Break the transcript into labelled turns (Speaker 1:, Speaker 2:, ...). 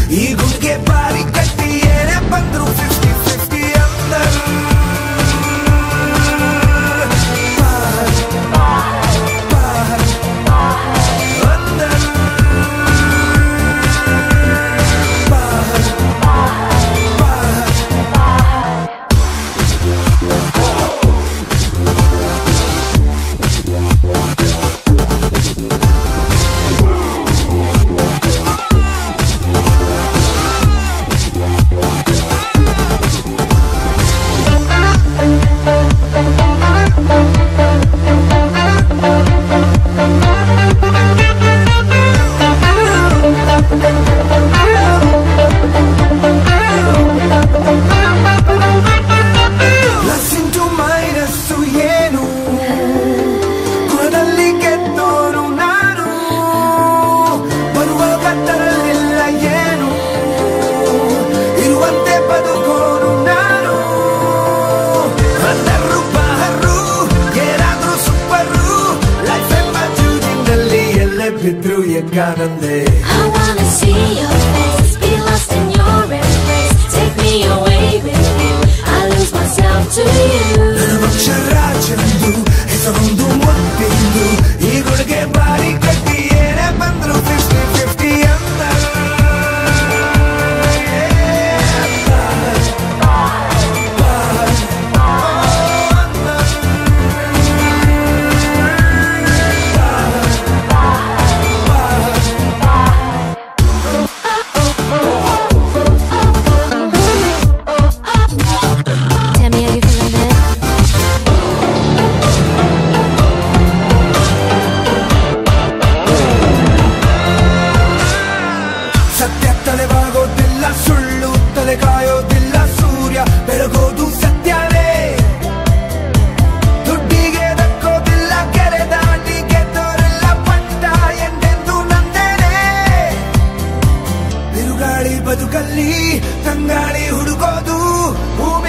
Speaker 1: ಈ ಗುಂಗೆ ಬಾರಿ ಕಟ್ಟಿ ಏನೇ ಬಂದ್ರು 50-50 ಅಂದರು
Speaker 2: I wanna see your face, be lost in your embrace. Take me away with you, I lose myself to you.
Speaker 1: ನನ್ನ ಪಕ್ಷರಾಜನಂದು ಹೆಸರೊಂದು ಮುತ್ತಿಂದು ಈ ಗುಳಿಗೆ ಬಾರಿ ಕಟ್ಟಿ ಏನೇ ಬಂದ್ರು 50-50 ಅಂದರು ಬದುಕಲ್ಲಿ ತಂಗಾಳಿ ಹುಡುಕೋದು ಭೂಮಿ